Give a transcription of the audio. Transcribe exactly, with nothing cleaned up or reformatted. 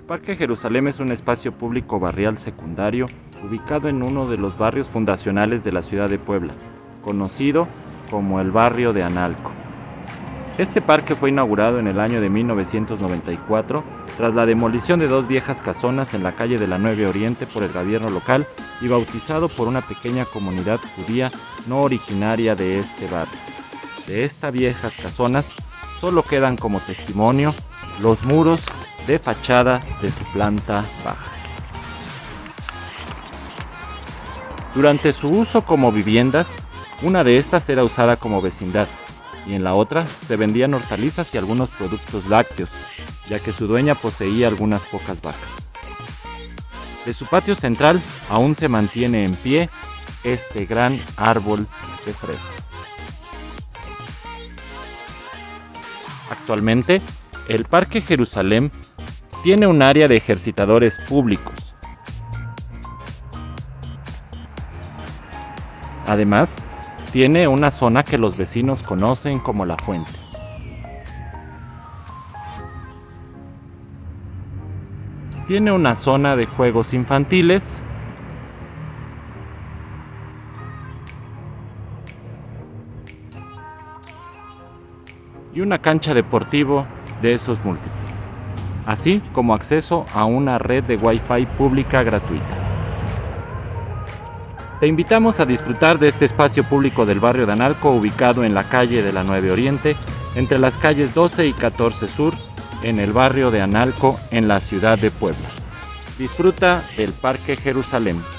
Parque Jerusalén es un espacio público barrial secundario ubicado en uno de los barrios fundacionales de la ciudad de Puebla, conocido como el barrio de Analco. Este parque fue inaugurado en el año de mil novecientos noventa y cuatro tras la demolición de dos viejas casonas en la calle de la nueve Oriente por el gobierno local y bautizado por una pequeña comunidad judía no originaria de este barrio. De estas viejas casonas solo quedan como testimonio los muros de fachada de su planta baja. Durante su uso como viviendas, una de estas era usada como vecindad y en la otra se vendían hortalizas y algunos productos lácteos, ya que su dueña poseía algunas pocas vacas. De su patio central aún se mantiene en pie este gran árbol de fresa. Actualmente, el Parque Jerusalén tiene un área de ejercitadores públicos. Además, tiene una zona que los vecinos conocen como La Fuente. Tiene una zona de juegos infantiles y una cancha deportivo de esos múltiples, así como acceso a una red de Wi-Fi pública gratuita. Te invitamos a disfrutar de este espacio público del barrio de Analco, ubicado en la calle de la nueve Oriente, entre las calles doce y catorce Sur, en el barrio de Analco, en la ciudad de Puebla. Disfruta del Parque Jerusalén.